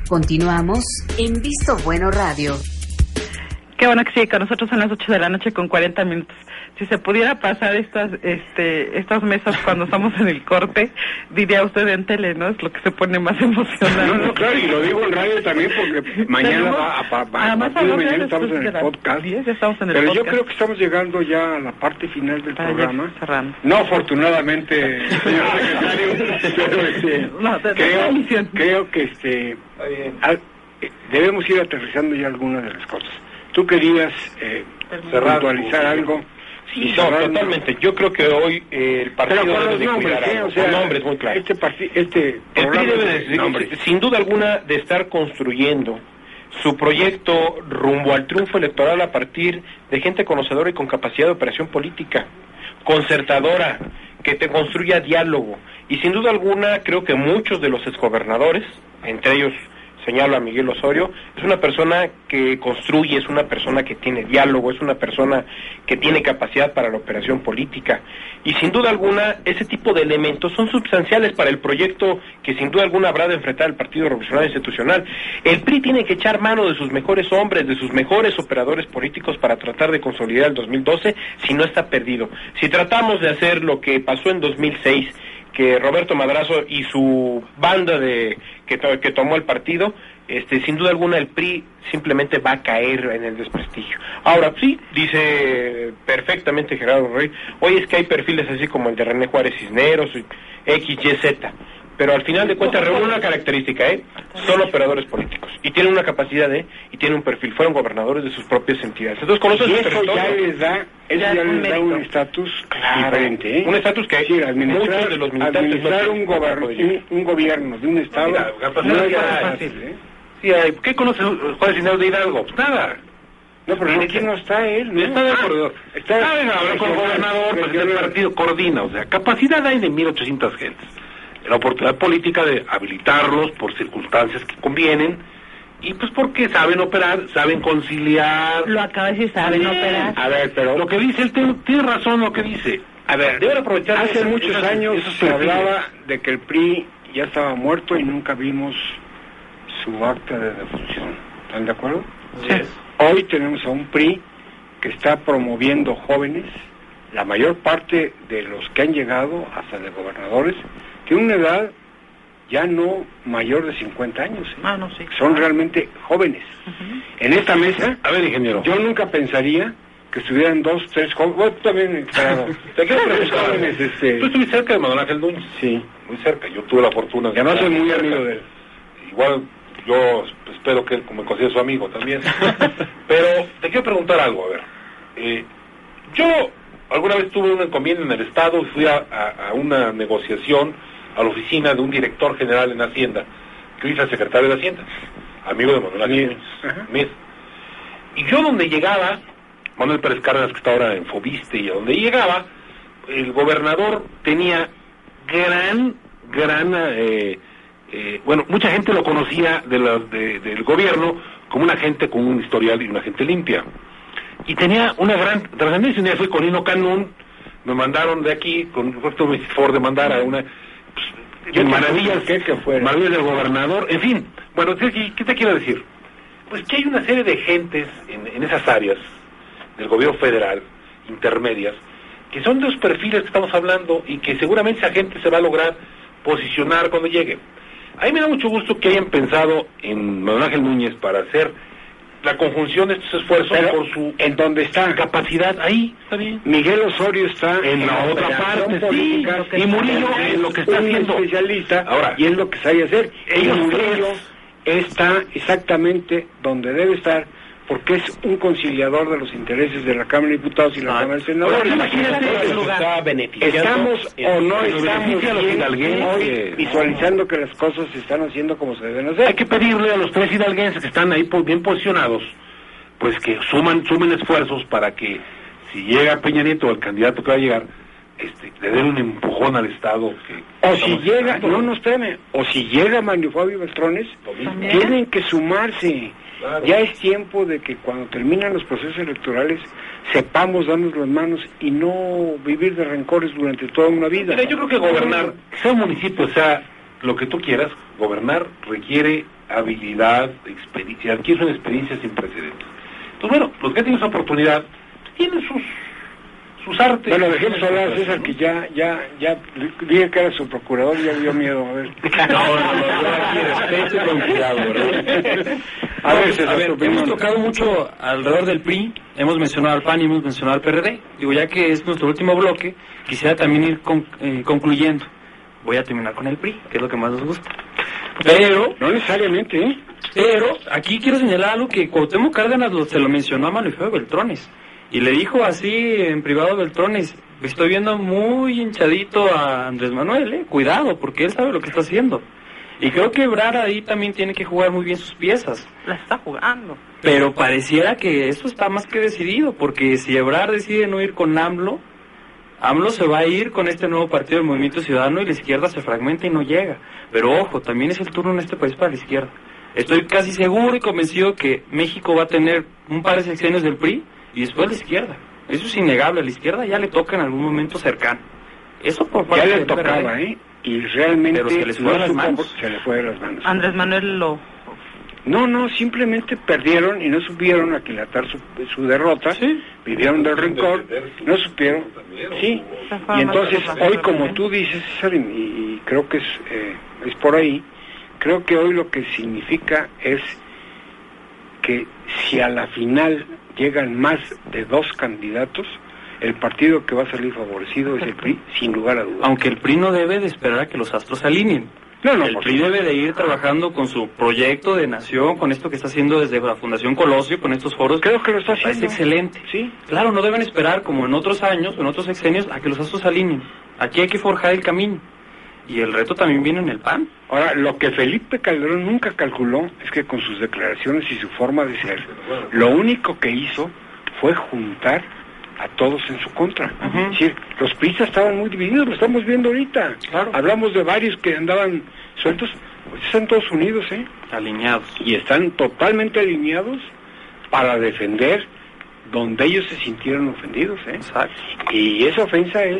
Continuamos en Visto Bueno Radio. Qué bueno que sigue con nosotros, son las 8 de la noche con 40 minutos. Si se pudiera pasar estas mesas cuando estamos en el corte, diría usted en tele, ¿no? Es lo que se pone más emocionante. No, claro, y lo digo en radio también porque mañana mañana estamos en el podcast. 10, ya estamos en el pero podcast. Yo creo que estamos llegando ya a la parte final del programa. No, afortunadamente, señor secretario, pero creo que debemos ir aterrizando ya algunas de las cosas. ¿Tú querías puntualizar algo? Sí, no, totalmente. Yo creo que hoy el partido debe de cuidar algo. Con nombres muy claros. El PRI debe sin duda alguna de estar construyendo su proyecto rumbo al triunfo electoral a partir de gente conocedora y con capacidad de operación política, concertadora, que te construya diálogo. Y sin duda alguna creo que muchos de los exgobernadores, entre ellos señalo a Miguel Osorio, es una persona que construye, es una persona que tiene diálogo, es una persona que tiene capacidad para la operación política. Y sin duda alguna, ese tipo de elementos son sustanciales para el proyecto que sin duda alguna habrá de enfrentar el Partido Revolucionario Institucional. El PRI tiene que echar mano de sus mejores hombres, de sus mejores operadores políticos para tratar de consolidar el 2012, si no está perdido. Si tratamos de hacer lo que pasó en 2006, que Roberto Madrazo y su banda que tomó el partido, sin duda alguna el PRI simplemente va a caer en el desprestigio. Ahora, sí, dice perfectamente Gerardo Rey, oye, es que hay perfiles así como el de René Juárez Cisneros, X, Y, Z, pero al final de cuentas reúne una característica, son operadores políticos, y tienen una capacidad y tienen un perfil, fueron gobernadores de sus propias entidades. Entonces conocen su territorio. Ya les da un estatus diferente, un estatus que muchos de los militantes administrar un gobierno de un estado no es fácil, ¿Qué conoce Juárez Cisneros de Hidalgo? Pues nada. No, pero aquí no está él, ¿no? Está del corredor. Habla con el gobernador, pues el partido coordina, o sea, capacidad hay de 1,800 gentes. La oportunidad política de habilitarlos por circunstancias que convienen, y pues porque saben operar, saben conciliar. Lo acaba de decir, saben operar. A ver, pero lo que dice él tiene razón lo que dice. A ver, deben aprovechar. Hace muchos años se hablaba de que el PRI ya estaba muerto y nunca vimos su acta de defunción. ¿Están de acuerdo? Sí. Hoy tenemos a un PRI que está promoviendo jóvenes, la mayor parte de los que han llegado hasta de gobernadores, tienen una edad ya no mayor de 50 años. Son realmente jóvenes. En esta mesa, a ver, ingeniero, yo nunca pensaría que estuvieran 2, 3 jóvenes. Bueno, también, claro. Te quiero preguntar, jóvenes, Tú estuviste cerca de Manuel Ángel Núñez. Sí. Muy cerca. Yo tuve la fortuna de... Ya no soy muy amigo de él. Igual, yo espero que él me considere su amigo también. Pero te quiero preguntar algo, a ver. Yo alguna vez tuve una encomienda en el Estado y fui a una negociación a la oficina de un director general en Hacienda, que hoy es el secretario de Hacienda, amigo de Manuel Ángel Núñez. Y yo donde llegaba, Manuel Pérez Cárdenas, que está ahora en Fobiste, y a donde llegaba, el gobernador tenía bueno, mucha gente lo conocía del gobierno como una gente con un historial y una gente limpia. Y tenía una gran trascendencia. Un día fui con Nino Canún, me mandaron de aquí, con Roberto Ford de mandar a una... maravillas del gobernador, en fin. Bueno, ¿qué te quiero decir? Pues que hay una serie de gentes en esas áreas del gobierno federal, intermedias, que son de los perfiles que estamos hablando y que seguramente esa gente se va a lograr posicionar cuando llegue. A mí me da mucho gusto que hayan pensado en Manuel Ángel Núñez para hacer la conjunción de estos esfuerzos por su en donde está capacidad. Ahí está bien. Miguel Osorio está en la otra parte, sí, y Murillo en lo que está haciendo especialista ahora, y es lo que sabe hacer. Y Murillo está exactamente donde debe estar, porque es un conciliador de los intereses de la Cámara de Diputados y la Cámara de Senadores. Estamos o no estamos bien hoy visualizando que las cosas se están haciendo como se deben hacer. Hay que pedirle a los 3 hidalguenses que están ahí bien posicionados, pues que sumen esfuerzos para que si llega Peña Nieto, el candidato que va a llegar, le den un empujón al Estado. O si llega, o si llega Mario Fabio Beltrones, tienen que sumarse. Claro. Ya es tiempo de que cuando terminan los procesos electorales sepamos darnos las manos y no vivir de rencores durante toda una vida. Mira, yo creo que gobernar, sea un municipio, sea lo que tú quieras, gobernar requiere habilidad, experiencia, adquirir una experiencia sin precedentes. Entonces, bueno, los que tienen esa oportunidad tienen sus artes. Bueno, dejemos hablar a César, que ya dije que era su procurador, ya dio miedo, a ver. Con cuidado, ¿verdad? A ver, hemos tocado mucho alrededor del PRI, hemos mencionado al PAN y hemos mencionado al PRD. Digo, ya que es nuestro último bloque, quisiera también ir concluyendo. Voy a terminar con el PRI, que es lo que más nos gusta. Pero... No necesariamente, ¿eh? Pero aquí quiero señalar algo que Cuauhtémoc Cárdenas se lo mencionó a Manifiesto Beltrones. Y le dijo así en privado a Beltrones: estoy viendo muy hinchadito a Andrés Manuel, cuidado, porque él sabe lo que está haciendo. Y creo que Ebrard ahí también tiene que jugar muy bien sus piezas. La está jugando. Pero pareciera que eso está más que decidido, porque si Ebrard decide no ir con AMLO se va a ir con este nuevo partido del Movimiento Ciudadano y la izquierda se fragmenta y no llega. Pero ojo, también es el turno en este país para la izquierda. Estoy casi seguro y convencido que México va a tener un par de sexenios del PRI y después la izquierda. Eso es innegable, a la izquierda ya le toca en algún momento cercano. Eso por parte ya le tocaba, y realmente pero se les fue de las manos. Se le fue de las manos. Andrés Manuel No, simplemente perdieron y no supieron aquilatar su derrota, ¿sí? Vivieron del rencor, no supieron, sí, y entonces hoy, como tú dices, César, y creo que es por ahí, creo que hoy lo que significa es que si a la final llegan más de 2 candidatos, el partido que va a salir favorecido es el PRI, sin lugar a dudas. Aunque el PRI no debe de esperar a que los astros se alineen. El PRI debe de ir trabajando con su proyecto de nación, con esto que está haciendo desde la Fundación Colosio, con estos foros. Creo que lo está haciendo. Es excelente. Sí. Claro, no deben esperar, como en otros años, en otros sexenios, a que los astros se alineen. Aquí hay que forjar el camino. Y el reto también viene en el PAN. Ahora, lo que Felipe Calderón nunca calculó es que con sus declaraciones y su forma de ser, lo único que hizo fue juntar a todos en su contra. Es decir, los priistas estaban muy divididos, lo estamos viendo ahorita. Claro. Hablamos de varios que andaban sueltos, pues están todos unidos, alineados. Y están totalmente alineados para defender donde ellos se sintieron ofendidos, Exacto. Y esa ofensa es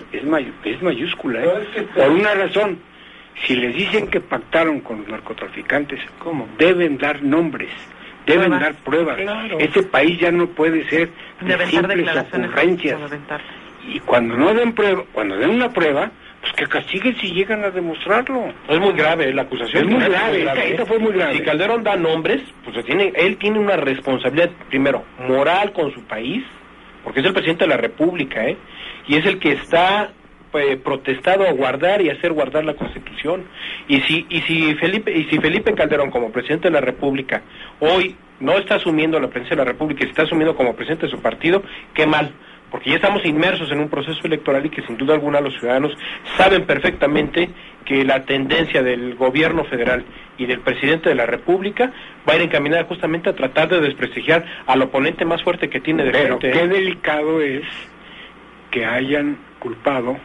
mayúscula, por una razón. Si les dicen que pactaron con los narcotraficantes, ¿cómo? Deben dar nombres, deben dar pruebas. Claro. Este país ya no puede ser de simples ocurrencias. Y cuando no den prueba, cuando den una prueba, pues que castiguen si llegan a demostrarlo. Es muy grave la acusación. Es muy grave. Esta fue muy grave. Si Calderón da nombres, pues él tiene una responsabilidad, primero, moral con su país, porque es el presidente de la República, y es el que está protestado a guardar y hacer guardar la Constitución. Y si Felipe Calderón, como presidente de la República, hoy no está asumiendo la presidencia de la República, y está asumiendo como presidente de su partido, qué mal. Porque ya estamos inmersos en un proceso electoral y que sin duda alguna los ciudadanos saben perfectamente que la tendencia del gobierno federal y del presidente de la República va a ir encaminada justamente a tratar de desprestigiar al oponente más fuerte que tiene de frente. Pero qué delicado es que hayan culpado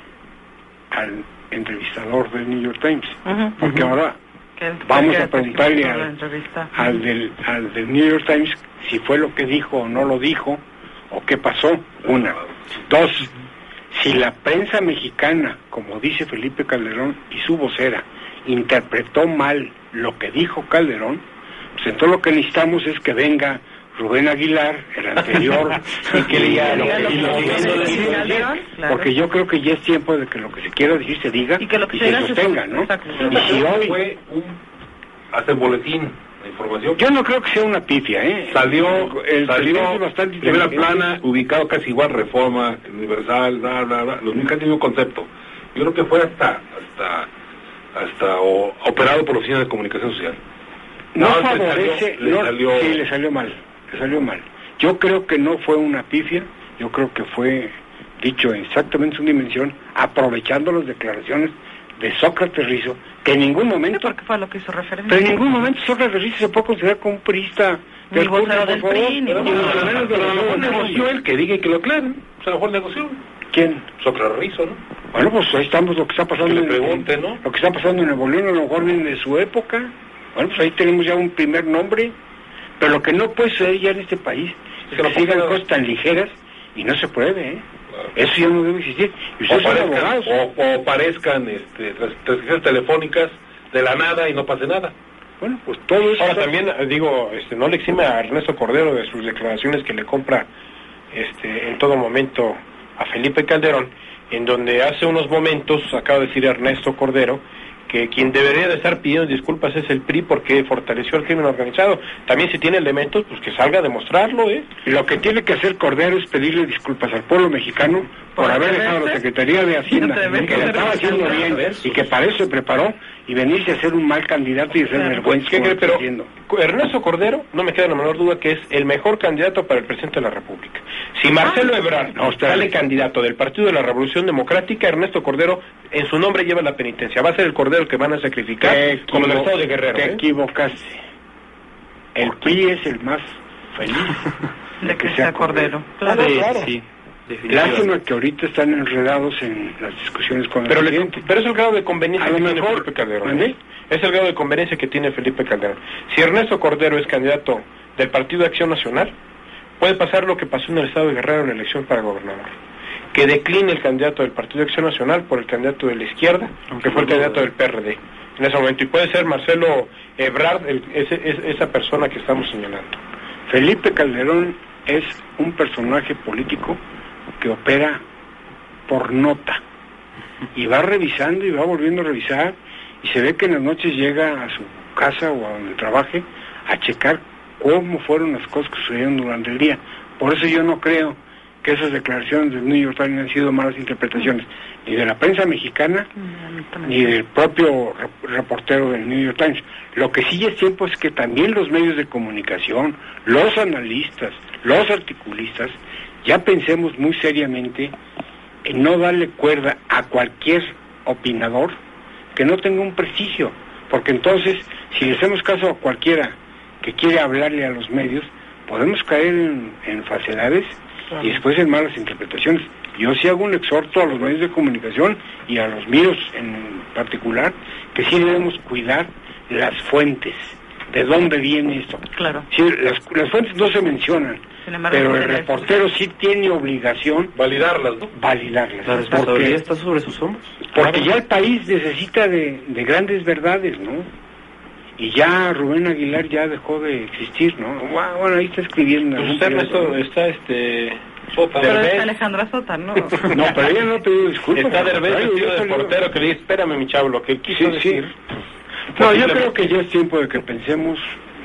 al entrevistador del New York Times, porque ahora vamos a preguntarle al del New York Times si fue lo que dijo o no lo dijo, o qué pasó. 1. 2, si la prensa mexicana, como dice Felipe Calderón y su vocera, interpretó mal lo que dijo Calderón, pues entonces lo que necesitamos es que venga Rubén Aguilar, el anterior, y que diga lo que diga, porque yo creo que ya es tiempo de que lo que se quiera decir se diga y se sostenga, ¿no? Y si hoy fue hasta el boletín la información. Yo no creo que sea una pifia, Salió bastante primera plana, ubicado casi igual Reforma, Universal, bla, bla, bla. Los nunca han tenido concepto. Yo creo que fue hasta operado por la Oficina de Comunicación Social. No favorece, le salió mal. Yo creo que no fue una pifia, yo creo que fue dicho exactamente en su dimensión, aprovechando las declaraciones de Sócrates Rizo, que en ningún momento... Porque fue a lo que hizo referencia. Pero en ningún momento Sócrates Rizo se puede considerar como un priista del vocero del PRI. Pero a lo mejor negoció él, que diga y que lo aclaren. O sea, a lo mejor negoció. ¿Quién? Sócrates Rizo, ¿no? Bueno, pues ahí estamos, lo que está pasando ¿no? Lo que está pasando en Nuevo León a lo mejor viene de su época. Bueno, pues ahí tenemos ya un primer nombre. Pero lo que no puede ser ya en este país es que sigan cosas tan ligeras y no se puede, Claro. Eso ya no debe existir. Y ustedes son abogados. O parezcan transacciones telefónicas de la nada y no pase nada. Bueno, pues todo eso... Ahora también, digo, no le exime a Ernesto Cordero de sus declaraciones que le compra en todo momento a Felipe Calderón, en donde hace unos momentos acaba de decir Ernesto Cordero que quien debería de estar pidiendo disculpas es el PRI porque fortaleció el crimen organizado. También si tiene elementos, pues que salga a demostrarlo, Lo que tiene que hacer Cordero es pedirle disculpas al pueblo mexicano por haber dejado la Secretaría de Hacienda, que la estaba haciendo bien y que para eso se preparó, y venirse a ser un mal candidato y hacer vergüenza. Pero Ernesto Cordero, no me queda la menor duda que es el mejor candidato para el presidente de la República. Si Marcelo Ebrard sale candidato del Partido de la Revolución Democrática, Ernesto Cordero en su nombre lleva la penitencia. Va a ser el Cordero que van a sacrificar como el Estado de Guerrero. Te equivocaste. El PRI es el más feliz de que sea Cordero. Claro. Sí. Lástima que ahorita están enredados en las discusiones con el presidente. Pero es el grado de conveniencia que tiene Felipe Calderón. Es el grado de conveniencia que tiene Felipe Calderón. Si Ernesto Cordero es candidato del Partido de Acción Nacional, puede pasar lo que pasó en el Estado de Guerrero en la elección para gobernador. Que decline el candidato del Partido de Acción Nacional por el candidato de la izquierda, que fue el candidato del PRD en ese momento. Y puede ser Marcelo Ebrard esa persona que estamos señalando. Felipe Calderón es un personaje político que opera por nota y va revisando y va volviendo a revisar, y se ve que en las noches llega a su casa o a donde trabaje a checar cómo fueron las cosas que sucedieron durante el día. Por eso yo no creo que esas declaraciones del New York Times han sido malas interpretaciones, ni de la prensa mexicana, ni del propio reportero del New York Times. Lo que sí es tiempo es que también los medios de comunicación, los analistas, los articulistas, ya pensemos muy seriamente en no darle cuerda a cualquier opinador que no tenga un prestigio, porque entonces, si le hacemos caso a cualquiera que quiere hablarle a los medios, podemos caer en falsedades y después en malas interpretaciones. Yo sí hago un exhorto a los medios de comunicación y a los míos en particular, que sí debemos cuidar las fuentes, de dónde viene esto. Claro. Sí, las fuentes no se mencionan, pero el reportero sí tiene obligación validarlas, ¿no? Validarlas. La responsabilidad está sobre sus hombros. Porque ya el país necesita de grandes verdades, ¿no? Y ya Rubén Aguilar ya dejó de existir, ¿no? Bueno, ahí está escribiendo. Pues usted está Sota. Pero está Alejandra Sota, ¿no? No, pero ella no ha pedido disculpas. Está Derbez vestido de portero que le dice, espérame mi chavo, lo que quiso decir. No, yo creo que ya es tiempo de que pensemos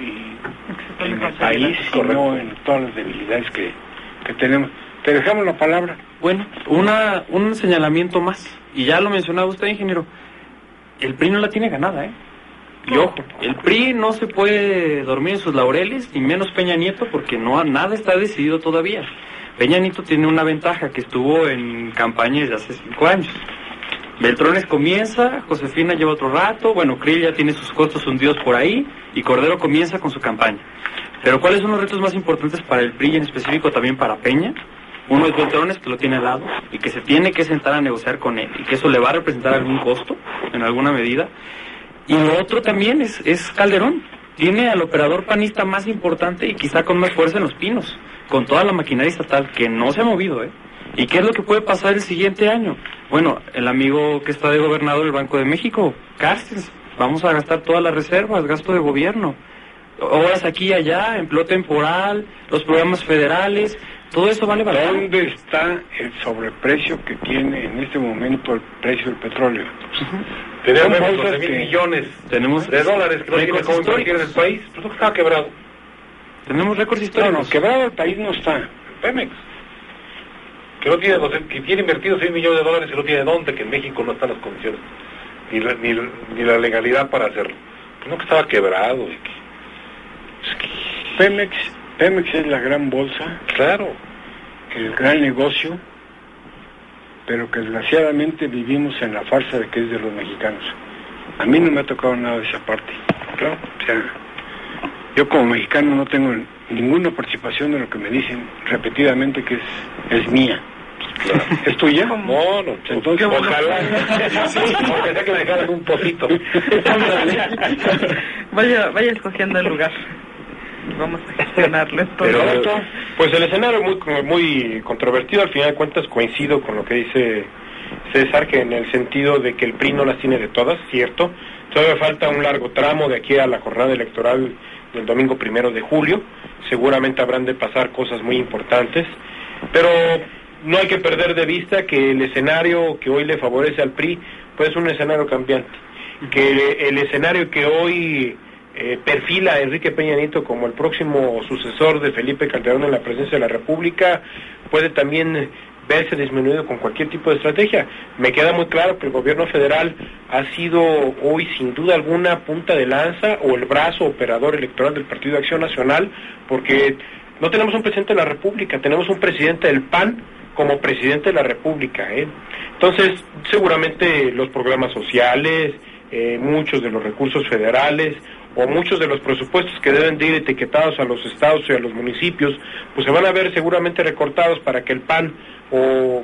en el país y no en todas las debilidades que tenemos. Te dejamos la palabra. Bueno, un señalamiento más, y ya lo mencionaba usted, ingeniero, el PRI no la tiene ganada, Y ojo, el PRI no se puede dormir en sus laureles, ni menos Peña Nieto, porque nada está decidido todavía. Peña Nieto tiene una ventaja, que estuvo en campaña desde hace 5 años. Beltrones comienza, Josefina lleva otro rato, Krill ya tiene sus costos hundidos por ahí, y Cordero comienza con su campaña. Pero ¿cuáles son los retos más importantes para el PRI y en específico también para Peña? Uno es Beltrones, que lo tiene al lado, y que se tiene que sentar a negociar con él, y que eso le va a representar algún costo, en alguna medida. Y lo otro también es Calderón. Tiene al operador panista más importante y quizá con más fuerza en Los Pinos, con toda la maquinaria estatal que no se ha movido, ¿Y qué es lo que puede pasar el siguiente año? Bueno, el amigo que está de gobernador del Banco de México, Cárcens, vamos a gastar todas las reservas, gasto de gobierno, obras aquí y allá, empleo temporal, los programas federales, todo eso vale valor. ¿Dónde está el sobreprecio que tiene en este momento el precio del petróleo? Tenemos 12,000 millones de dólares que no tiene cómo invertir en el país, pues no estaba quebrado. Tenemos récords históricos. No, quebrado el país no está. Pemex, que no tiene, que tiene invertido 6 millones de dólares y no tiene dónde, que en México no están las condiciones, ni la legalidad para hacerlo. Pues no, que estaba quebrado. Pemex es la gran bolsa, claro, el gran negocio, pero que desgraciadamente vivimos en la farsa de que es de los mexicanos. A mí no me ha tocado nada de esa parte. Claro. O sea, yo como mexicano no tengo ninguna participación de lo que me dicen repetidamente que es mía. Claro. ¿Es tuya? No, entonces ojalá. Sí, porque sé que me dejaran un pocito. Vaya escogiendo el lugar. Vamos a gestionarlo esto. Pero, pues el escenario es muy controvertido. Al final de cuentas coincido con lo que dice César, que en el sentido de que el PRI no las tiene de todas, cierto. Todavía falta un largo tramo de aquí a la jornada electoral del domingo 1 de julio. Seguramente habrán de pasar cosas muy importantes, pero no hay que perder de vista que el escenario que hoy le favorece al PRI pues es un escenario cambiante, que el escenario que hoy perfila a Enrique Peña Nieto como el próximo sucesor de Felipe Calderón en la presidencia de la República puede también verse disminuido con cualquier tipo de estrategia. Me queda muy claro que el gobierno federal ha sido hoy sin duda alguna punta de lanza o el brazo operador electoral del Partido de Acción Nacional, porque no tenemos un presidente de la República, tenemos un presidente del PAN como presidente de la República. Entonces, seguramente los programas sociales, muchos de los recursos federales o muchos de los presupuestos que deben de ir etiquetados a los estados y a los municipios, pues se van a ver seguramente recortados para que el PAN o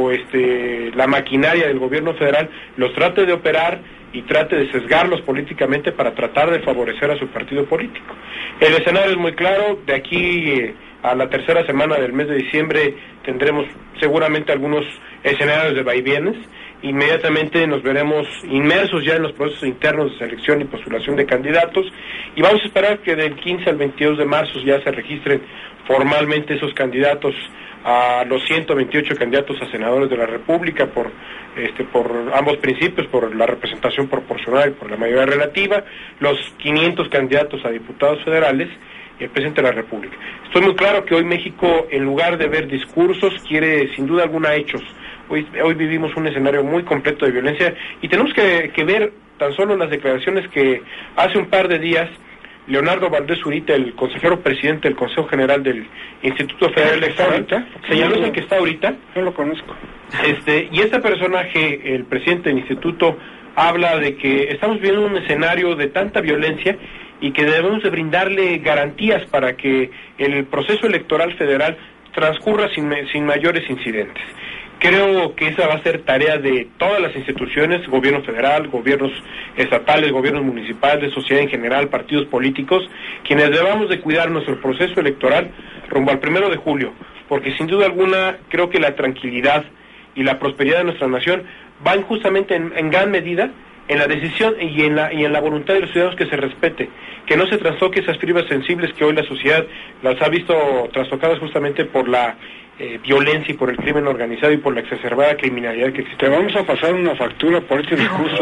la maquinaria del gobierno federal los trate de operar y trate de sesgarlos políticamente para tratar de favorecer a su partido político. El escenario es muy claro. De aquí a la tercera semana del mes de diciembre tendremos seguramente algunos escenarios de vaivienes. Inmediatamente nos veremos inmersos ya en los procesos internos de selección y postulación de candidatos, y vamos a esperar que del 15 al 22 de marzo ya se registren formalmente esos candidatos a los 128 candidatos a senadores de la República por ambos principios, por la representación proporcional y por la mayoría relativa, los 500 candidatos a diputados federales y el presidente de la República. Estoy muy claro que hoy México, en lugar de ver discursos, quiere sin duda alguna hechos. Hoy vivimos un escenario muy completo de violencia y tenemos que ver tan solo las declaraciones que hace un par de días Leonardo Valdés Zurita, el consejero presidente del Consejo General del Instituto Federal Electoral, señaló es el que está ahorita. No lo conozco. Y este personaje, el presidente del instituto, habla de que estamos viviendo un escenario de tanta violencia y que debemos de brindarle garantías para que el proceso electoral federal transcurra sin mayores incidentes. Creo que esa va a ser tarea de todas las instituciones, gobierno federal, gobiernos estatales, gobiernos municipales, sociedad en general, partidos políticos, quienes debamos de cuidar nuestro proceso electoral rumbo al 1 de julio, porque sin duda alguna creo que la tranquilidad y la prosperidad de nuestra nación van justamente en gran medida en la decisión y en la voluntad de los ciudadanos que se respete, que no se trastoque esas fibras sensibles que hoy la sociedad las ha visto trastocadas justamente por la violencia y por el crimen organizado y por la exacerbada criminalidad que existe. Te vamos a pasar una factura por este discurso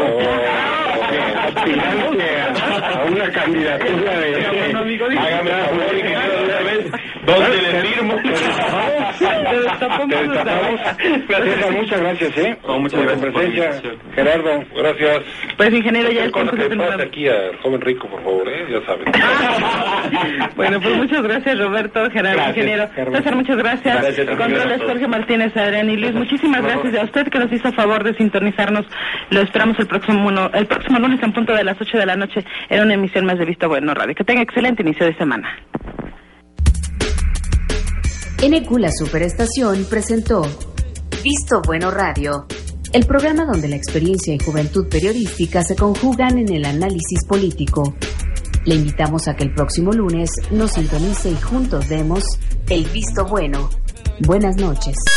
aspirante a una candidatura de... Hágame el favor, ingeniero, de una vez. ¿Dónde le firmo? Muchas gracias, muchas gracias por presencia, Gerardo. Gracias. Pues, ingeniero, ya el tiempo que pase aquí al joven rico, por favor, ya saben. Bueno, pues muchas gracias, Roberto, Gerardo, gracias, ingeniero. Gerardo. César, muchas gracias. Controles Jorge Martínez, Adrián y Luis, muchísimas gracias a usted que nos hizo favor de sintonizarnos. Lo esperamos el próximo lunes en punto de las 8 de la noche en una emisión más de Visto Bueno Radio. Que tenga excelente inicio de semana. NQ La Superestación presentó Visto Bueno Radio, el programa donde la experiencia y juventud periodística se conjugan en el análisis político. Le invitamos a que el próximo lunes nos sintonice y juntos demos el Visto Bueno. Buenas noches.